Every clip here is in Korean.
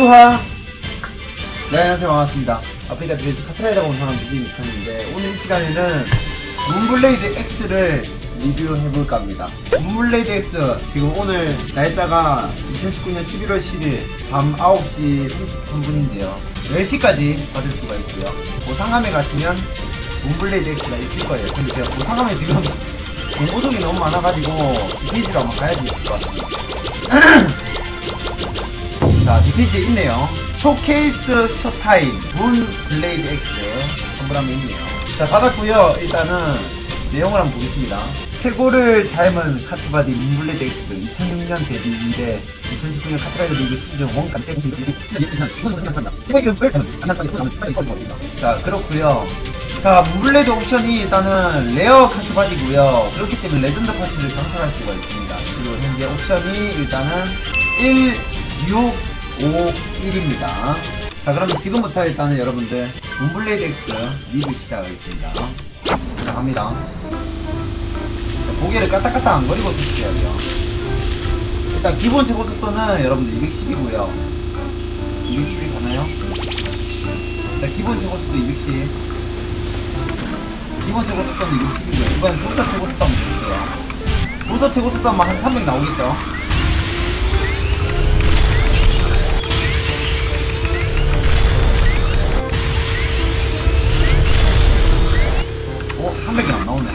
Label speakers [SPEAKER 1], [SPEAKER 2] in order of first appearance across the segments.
[SPEAKER 1] 우하! 네, 안녕하세요. 반갑습니다. 아프리카 TV에서 카트라이더가 운영하는 BJ 오늘 이 시간에는 문블레이드 X를 리뷰해볼까 합니다. 문블레이드 X, 지금 오늘 날짜가 2019년 11월 10일 밤 9시 33분인데요 10시까지 받을 수가 있고요. 보상함에 가시면 문블레이드 X가 있을 거예요. 근데 제가 보상함에 지금 공보석이 너무 많아가지고 이 페이지로 한번 가야지 있을 것 같습니다. 자, 이 페이지에 있네요. 쇼케이스 쇼타임 문블레이드 X 선물함에 있네요. 자, 받았고요. 일단은 내용을 한번 보겠습니다. 최고를 닮은 카트바디 문블레이드 X 2006년 데뷔 이래 2019년 카트라이더 리그 시즌 1 때문에 자, 그렇구요. 자, 문블레이드 옵션이 일단은 레어 카트바디고요. 그렇기 때문에 레전드 파츠를 장착할 수가 있습니다. 그리고 현재 옵션이 일단은 1, 6, 5, 1입니다. 자, 그러면 지금부터 일단은 여러분들 문블레이드 X 리뷰 시작하겠습니다. 자, 갑니다. 자, 고개를 까딱까딱 안 거리고 테스트해야 돼요. 일단 기본 최고 속도는 여러분들 210이고요 211 가나요? 일단 기본 최고 속도 210, 기본 최고 속도는 210이고요 이번 부서 최고 속도 한번 볼게요. 부서 최고 속도 아마 한 300 나오겠죠? 오, 300이 안 나오네.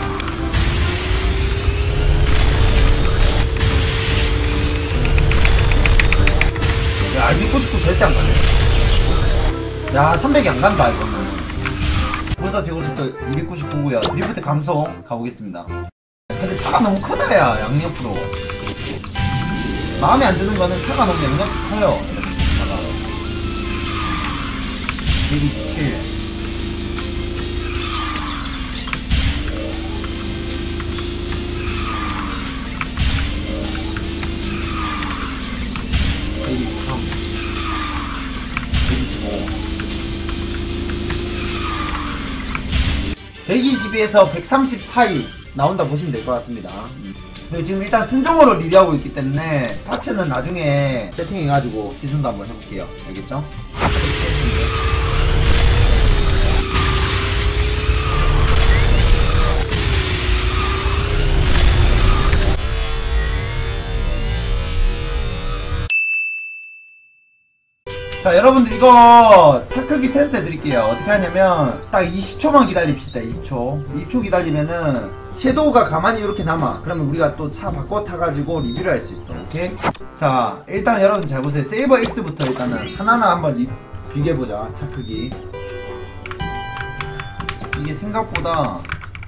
[SPEAKER 1] 야, 299 절대 안 가네. 야, 300이 안 간다, 이거는. 부서 제고 속도 299고요. 드리프트 감소 가보겠습니다. 근데 차가 너무 크다, 야, 양옆으로. 마음에 안 드는 거는 차가 너무 양옆 커요. 차가. 127. 백 120에서 130 사이 나온다 보시면 될 것 같습니다. 그리고 지금 일단 순정으로 리뷰하고 있기 때문에 파츠는 나중에 세팅해가지고 시승도 한번 해볼게요. 알겠죠? 자, 여러분들 이거 차 크기 테스트 해드릴게요. 어떻게 하냐면 딱 20초만 기다립시다. 20초 기다리면은 섀도우가 가만히 이렇게 남아. 그러면 우리가 또 차 바꿔 타가지고 리뷰를 할 수 있어. 오케이? 자, 일단 여러분 잘 보세요. 세이버 X부터 일단은 하나하나 한번 비교해보자. 차 크기. 이게 생각보다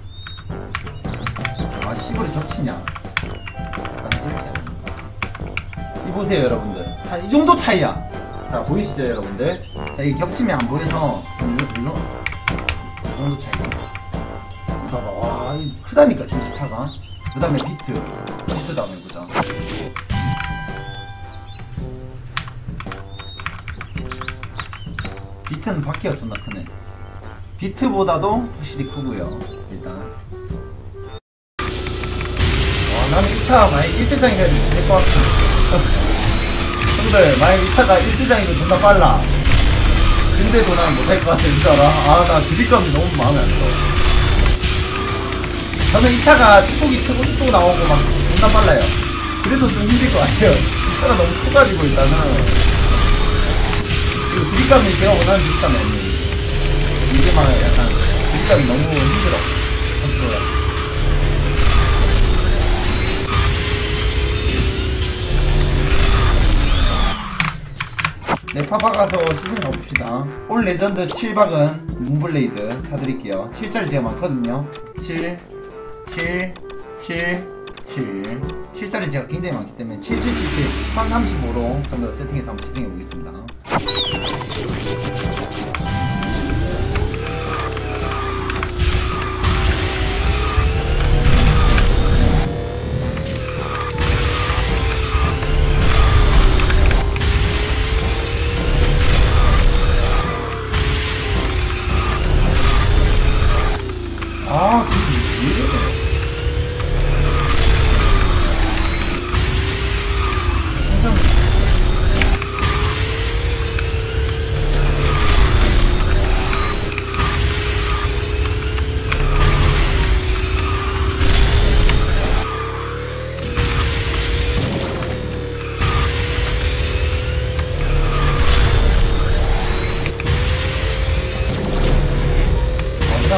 [SPEAKER 1] 시골이 겹치냐. 이 보세요 여러분들. 한 이 정도 차이야. 자, 보이시죠 여러분들? 자, 이게 겹치면 안 보여서 이 정도 차이. 봐봐, 와, 크다니까 진짜 차가. 그 다음에 비트 다음에 보자. 비트는 바퀴가 존나 크네. 비트보다도 확실히 크고요. 일단 와, 난 이 차 만약 1대장이 해도 될 것 같아. 근데 만약 이 차가 1대장이면 존나 빨라. 근데도 난 못할 것 같아. 진짜 알아? 아, 나 드립감이 너무 마음에 안 들어. 저는 이 차가 뚜껑이 최고 속도 나오고 막 존나 빨라요. 그래도 좀 힘들 것 같아요. 이 차가 너무 커가지고 일단은. 그리고 드립감이 제가 원하는 드립감이 아니에요. 이게 막 약간 드립감이 너무 힘들어. 컨트롤하기. 네파 박아서 시승 가봅시다. 올 레전드 7박은 문블레이드 타드릴게요. 7짜리 제가 많거든요. 7, 7, 7, 7. 7짜리 제가 굉장히 많기 때문에 7777, 1035로 전부 다 세팅해서 한번 시승해 보겠습니다. 아, 왜 이래? 상상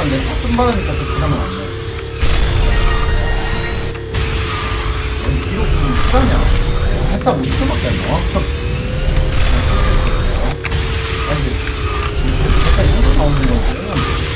[SPEAKER 1] 받았는데 좀 받으니까 좀 부담은 안 돼. 기록 좀 실하냐? 펜타 50초밖에 안 나와? 아니 펜타 이 정도 나오는 거지.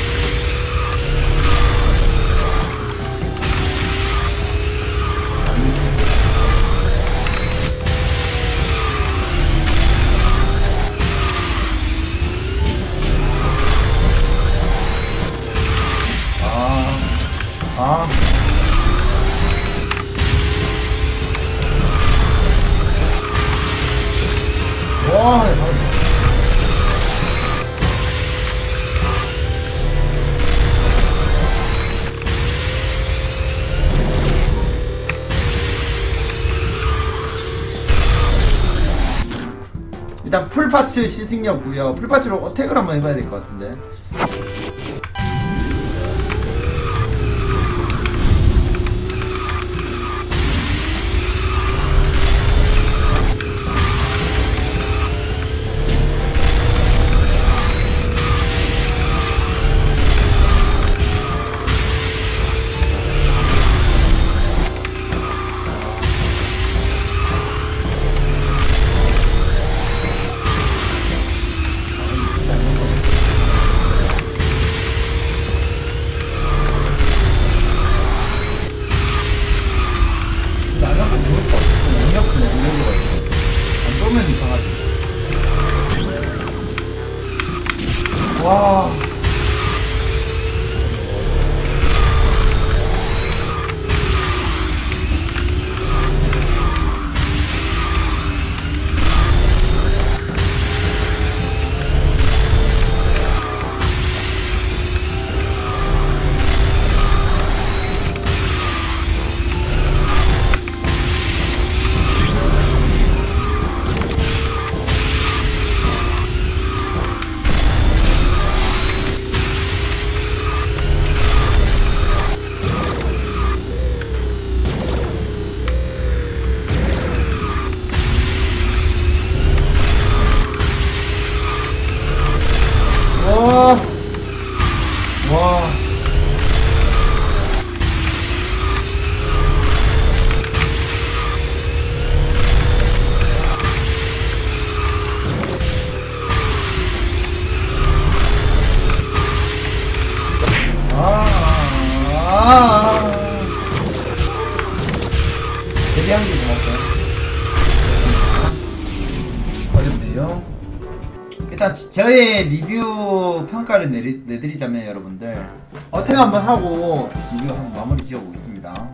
[SPEAKER 1] 와, 일단 풀파츠 시승이었고요. 풀파츠로 어택을 한번 해봐야 될 것 같은데. 와. 와. 데뷔한 게 고맙고요. 어렵네요. 일단 저의 리뷰 평가를 내드리자면 여러분들 어택 한번 하고 리뷰 한번 마무리 지어보겠습니다.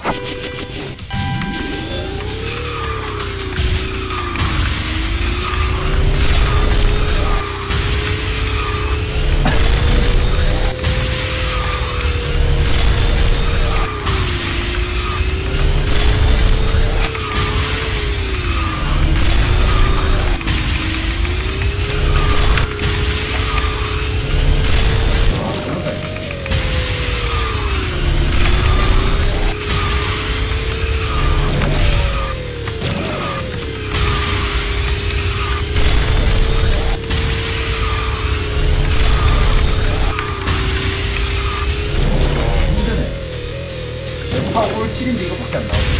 [SPEAKER 1] 올 7인데 이거밖에 안 나오네.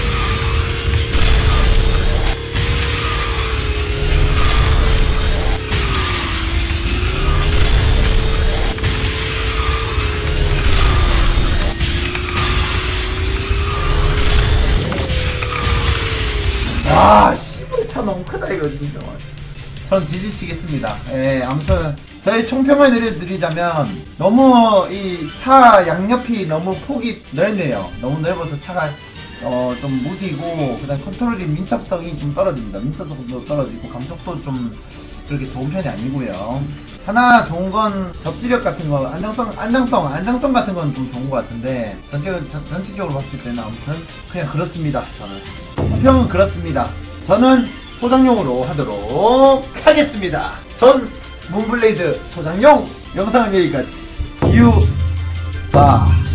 [SPEAKER 1] 와, 씨발 차 너무 크다 이거 진짜. 전 지지치겠습니다. 예, 아무튼 저희 총평을 내려드리자면 너무 이 차 양옆이 너무 폭이 넓네요. 너무 넓어서 차가 좀 무디고 그다음 컨트롤이 민첩성이 좀 떨어집니다. 민첩성도 떨어지고 감속도 좀 그렇게 좋은 편이 아니고요. 하나 좋은 건 접지력 같은 거, 안정성 같은 건 좀 좋은 것 같은데 전체적으로 봤을 때는 아무튼 그냥 그렇습니다. 저는 총평은 그렇습니다. 저는 소장용으로 하도록 하겠습니다. 전 문블레이드 소장용 영상은 여기까지. 유바